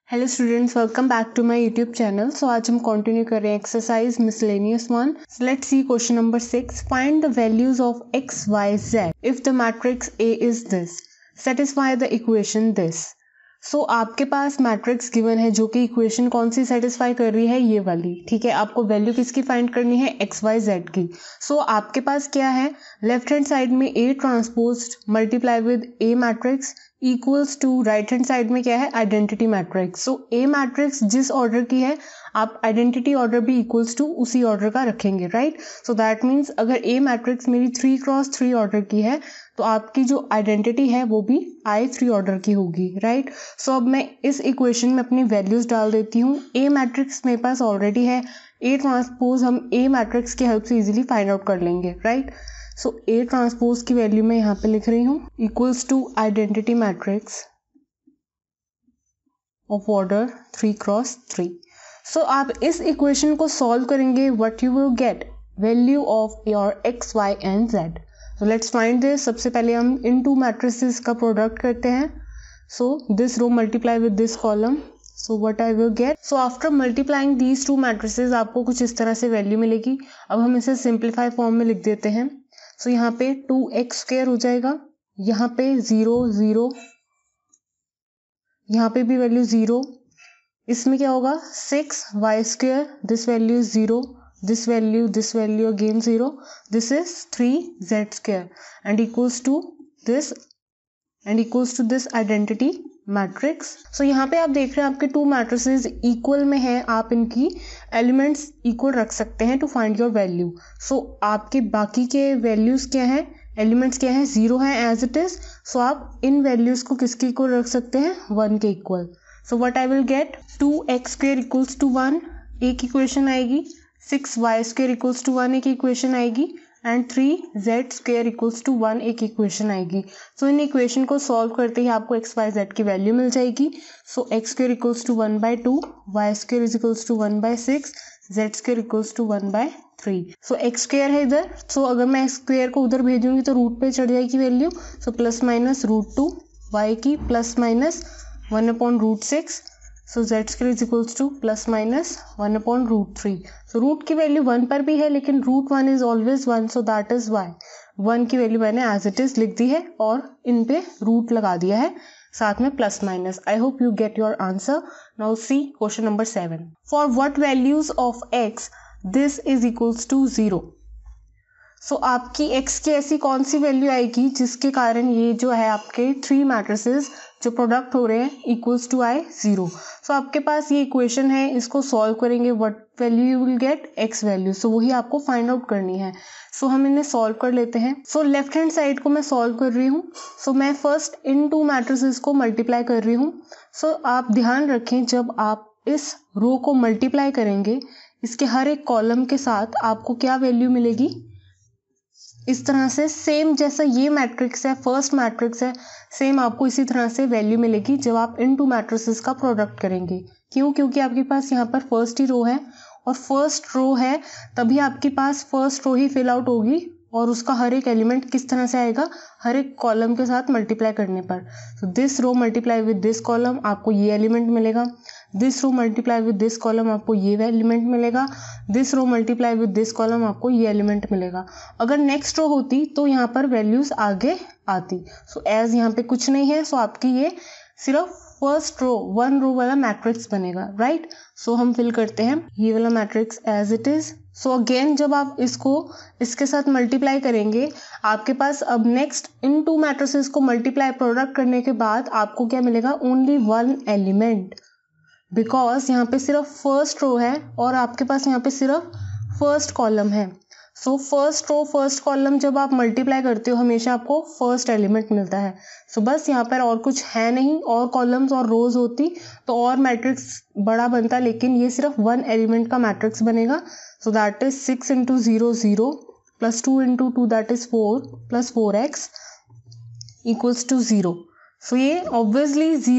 Hello students, welcome back to my YouTube channel. So आज हम continue कर रहे हैं exercise miscellaneous 1। Let's see question number 6। Find the values of x, y, z if the matrix A is this, satisfy the equation this. So आपके पास matrix given है जो कि इक्वेशन कौन सी सेटिस्फाई कर रही है, ये वाली। ठीक है, आपको वैल्यू किसकी फाइंड करनी है, x, y, z की। सो आपके पास क्या है, लेफ्ट हैंड साइड में A transpose multiply with A matrix equals to right hand side में क्या है, identity matrix. So A matrix जिस ऑर्डर की है आप आइडेंटिटी ऑर्डर भी इक्वल्स टू उसी ऑर्डर का रखेंगे, राइट। सो दैट मीन्स अगर ए मैट्रिक्स मेरी 3x3 ऑर्डर की है तो आपकी जो आइडेंटिटी है वो भी I3 ऑर्डर की होगी, राइट। सो अब मैं इस इक्वेशन में अपनी वैल्यूज डाल देती हूँ। ए मैट्रिक्स मेरे पास ऑलरेडी है, ए ट्रांसपोज हम ए मैट्रिक्स की हेल्प से इजीली फाइंड आउट कर लेंगे, राइट। सो ए ट्रांसपोज की वैल्यू मैं यहाँ पे लिख रही हूँ equals to identity matrix of order 3x3। So आप इस इक्वेशन को सॉल्व करेंगे, what you will get, value of your x, y and z। So let's find this. सबसे पहले हम इन टू मैट्रिसेस का प्रोडक्ट करते हैं। So this row multiply with this column, so what I will get. So after multiplying these two matrices आपको कुछ इस तरह से वैल्यू मिलेगी। अब हम इसे सिंप्लीफाई फॉर्म में लिख देते हैं। सो यहाँ पे 2x² हो जाएगा, यहाँ पे 0 0, यहाँ पे भी वैल्यू 0। इसमें क्या होगा, 6y², this value is 0, this value again 0, this is 3z² and equals to this identity matrix. So यहाँ पे आप देख रहे हैं आपके टू मैट्रिसेस इक्वल में है, आप इनकी एलिमेंट्स इक्वल रख सकते हैं to find your value. So आपके बाकी के वैल्यूज क्या हैं, एलिमेंट्स क्या हैं, 0 है एज इट इज। सो आप इन वैल्यूज को किसके इक्वल रख सकते हैं, 1 के equal. So what I will get, 2x² equals to 1 एक इक्वेशन आएगी, 6y² इक्वल्स टू 1 एक इक्वेशन आएगी एंड 3z² इक्वल्स टू 1 एक इक्वेशन आएगी। सो इन इक्वेशन को सॉल्व करते ही आपको x, y, z की वैल्यू मिल जाएगी। So x² equals to 1/2, y² is equals to 1/6, z² equals to 1/3। So x² है इधर, सो अगर मैं x² को उधर भेजूंगी तो रूट पे चढ़ जाएगी वैल्यू। सो +-√2 y की +-1/√6। So z² is equals to +-1/√3। So root की वैल्यू 1 पर भी है लेकिन √1 is always 1, so that is y 1 की वैल्यू मैंने एज इट इज लिख दी है और इन पे रूट लगा दिया है साथ में +-। I hope you get your answer. Now see question number 7। For what values of x this is equals to 0। So आपकी x की ऐसी कौन सी वैल्यू आएगी जिसके कारण ये जो है आपके 3 मैट्रिसेस जो प्रोडक्ट हो रहे हैं इक्वल्स टू I0। सो आपके पास ये इक्वेशन है, इसको सॉल्व करेंगे, what value you will get, x value. So वही आपको फाइंड आउट करनी है। सो हम इन्हें सॉल्व कर लेते हैं। सो लेफ्ट हैंड साइड को मैं सॉल्व कर रही हूँ। सो मैं फर्स्ट इन टू मैट्रिसेस को मल्टीप्लाई कर रही हूँ। सो आप ध्यान रखें, जब आप इस रो को मल्टीप्लाई करेंगे इसके हर एक कॉलम के साथ आपको क्या वैल्यू मिलेगी, इस तरह से सेम जैसा ये मैट्रिक्स है, फर्स्ट मैट्रिक्स है, सेम आपको इसी तरह से वैल्यू मिलेगी जब आप इन टू मैट्रिसेस का प्रोडक्ट करेंगे। क्यों, क्योंकि आपके पास यहाँ पर फर्स्ट ही रो है और फर्स्ट रो है तभी आपके पास फर्स्ट रो ही फिल आउट होगी और उसका हर एक एलिमेंट किस तरह से आएगा, हर एक कॉलम के साथ मल्टीप्लाई करने पर। So this row multiply with this column, आपको ये एलिमेंट मिलेगा। This row multiply with this column, आपको ये एलिमेंट मिलेगा। This row multiply with this column, आपको ये एलिमेंट मिलेगा। अगर नेक्स्ट रो होती तो यहाँ पर वैल्यूज आगे आती। सो एज यहाँ पे कुछ नहीं है, सो आपकी ये सिर्फ फर्स्ट रो 1 रो वाला मैट्रिक्स बनेगा, राइट। सो हम फिल करते हैं ये वाला matrix as it is. So again जब आप इसको इसके साथ मल्टीप्लाई करेंगे आपके पास अब नेक्स्ट इन टू मैट्रिसेस को मल्टीप्लाई प्रोडक्ट करने के बाद आपको क्या मिलेगा, ओनली 1 एलिमेंट, बिकॉज यहाँ पे सिर्फ फर्स्ट रो है और आपके पास यहाँ पे सिर्फ फर्स्ट कॉलम है। So first row first column जब आप मल्टीप्लाई करते हो हमेशा आपको फर्स्ट एलिमेंट मिलता है। सो बस यहाँ पर और कुछ है नहीं, और कॉलम्स और रोज होती तो और मैट्रिक्स बड़ा बनता, लेकिन ये सिर्फ 1 एलिमेंट का मैट्रिक्स बनेगा। So that is 6 × 0 0 + 2 × 2 that is 4 + 4x equals to 0। So ये ऑब्वियसली 0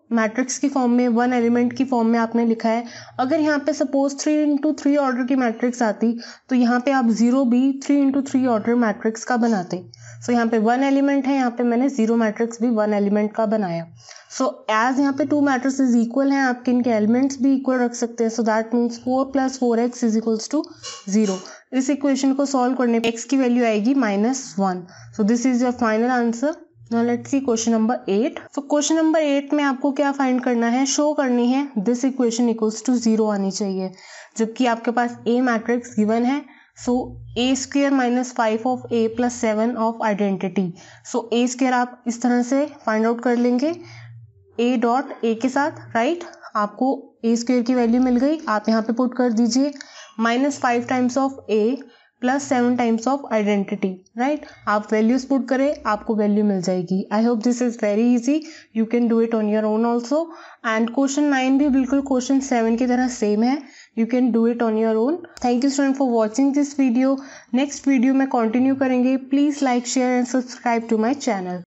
मैट्रिक्स की फॉर्म में, वन एलिमेंट की फॉर्म में आपने लिखा है। अगर यहाँ पे सपोज 3x3 ऑर्डर की मैट्रिक्स आती तो यहाँ पे आप 0 भी 3x3 ऑर्डर मैट्रिक्स का बनाते। सो यहाँ पे वन एलिमेंट है, यहाँ पे मैंने 0 मैट्रिक्स भी वन एलिमेंट का बनाया। सो एज यहाँ पे 2 मैट्रिक्स इक्वल हैं, आपके इनके एलिमेंट्स भी इक्वल रख सकते हैं। So that means 4 + 4x = 0। इस इक्वेशन को सॉल्व करने पे x की वैल्यू आएगी -1। So this is your final answer. Now let's see question number 8। So question number 8 में आपको क्या फाइंड करना है, शो करनी है दिस इक्वेशन = 0 आनी चाहिए। जबकि आपके पास A मैट्रिक्स गिवन है, so A² - 5 of A + 7 of identity. So A² आप इस तरह से फाइंड आउट कर लेंगे A.A के साथ, राइट। आपको A² की वैल्यू मिल गई, आप यहाँ पे पुट कर दीजिए -5 times of A + 7 times of identity, right. आप वैल्यूज पुट करें, आपको वैल्यू मिल जाएगी। I hope this is very easy, you can do it on your own also. And question 9 भी बिल्कुल क्वेश्चन 7 की तरह सेम है, you can do it on your own. Thank you student for watching this video. Next video में continue करेंगे। Please like, share and subscribe to my channel.